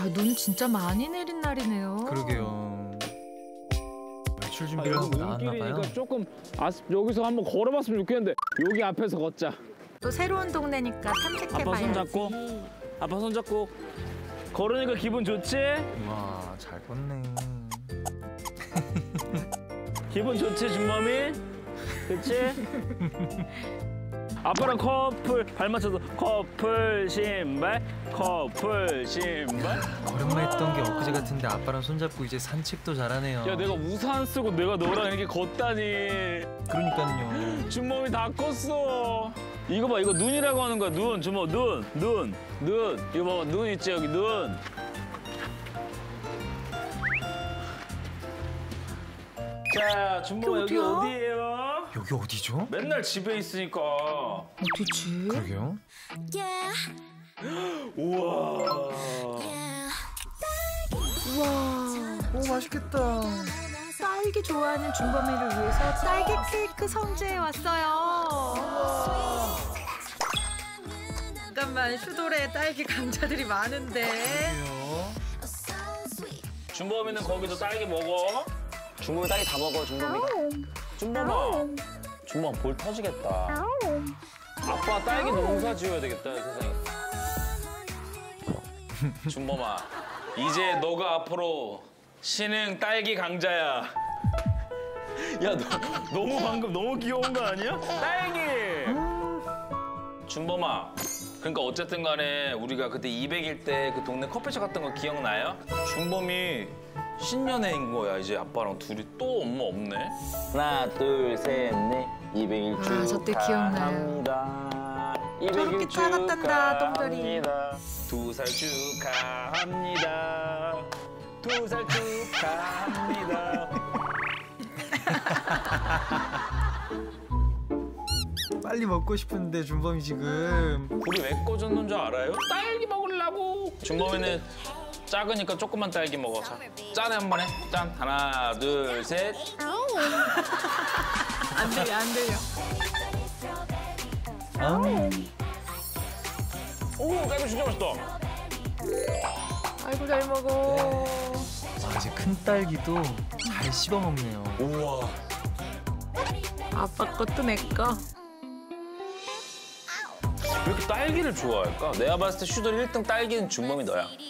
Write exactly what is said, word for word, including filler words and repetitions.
야, 눈 진짜 많이 내린 날이네요. 그러게요. 외출 준비를 하고 나왔나 봐요. 조금 아, 여기서 한번 걸어봤으면 좋겠는데 여기 앞에서 걷자. 또 새로운 동네니까 탐색해봐야지. 아빠 손 잡고, 아빠 손 잡고 걸으니까 기분 좋지? 와, 잘 걷네. 기분 좋지, 준범이? 그치? 아빠랑 커플 발 맞춰서 커플 신발, 커플 신발. 걸음마 했던 게 엊그제 같은데 아빠랑 손잡고 이제 산책도 잘하네요. 야, 내가 우산 쓰고 내가 너랑 이렇게 걷다니. 그러니까요. 준범이 다 컸어. 이거 봐, 이거 눈이라고 하는 거야. 눈, 준범, 눈, 눈, 눈. 이거 봐봐, 눈 있지, 여기 눈. 자, 준범 여기 어디야? 어디예요? 여기 어디죠? 맨날 집에 있으니까. 어디지? 그러게요. 우와. 우와. 오, 맛있겠다. 딸기 좋아하는 준범이를 위해서 딸기 케이크 성지에 왔어요. 잠깐만, 슈돌에 딸기 감자들이 많은데. 준범이는 거기서 딸기 먹어? 준범이 딸기 다 먹어, 준범이가. 준범아. 준범 볼 터지겠다. 아빠 딸기 농사 지어야 되겠다, 세상에. 준범아, 이제 너가 앞으로 신흥 딸기 강자야. 야, 너 너무 방금 너무 귀여운 거 아니야? 딸기! 준범아, 그러니까 어쨌든 간에 우리가 그때 이백 일 때 그 동네 커피숍 갔던 거 기억나요? 준범이 신년회인 거야. 이제 아빠랑 둘이 또 엄마 없네. 하나, 둘, 셋, 넷. 이백 일 아, 저때 축하합니다. 이백 일 저렇게 작았단다, 똥별이. 두 살 축하합니다. 두 살 축하합니다. 빨리 먹고 싶은데 준범이 지금. 불이 왜 꺼졌는 줄 알아요? 딸기 먹으려고. 준범이는 작으니까 조금만 딸기 먹어. 자, 짠해 한 번 해. 짠. 하나, 둘, 셋. 안 들려, 안 들려. 아, 오, 딸기 진짜 맛있다. 아이고, 잘 먹어. 아, 이제 큰 딸기도 잘 씹어 먹네요. 우와. 아빠 것도 내 거. 왜 이렇게 딸기를 좋아할까? 내가 봤을 때 슈돌 일 등 딸기는 준범이 너야.